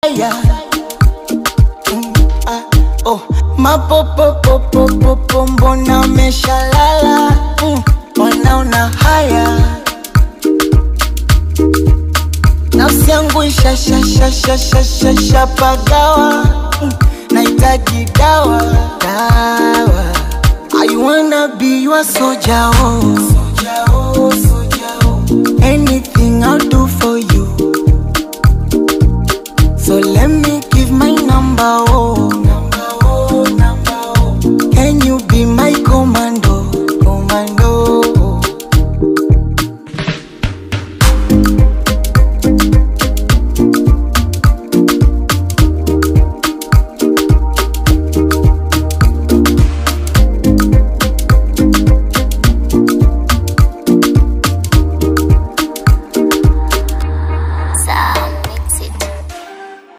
Yeah. Oh, mapopopopopopo mbona umeshalala? Wanaona haya nafsi yangu ishashashashashashapagawa. Nahitaji dawa, dawa. I wanna be your soldier, oh. Soldier, oh, soldier, oh. Anything I'll do for you. So let me give my number, oh.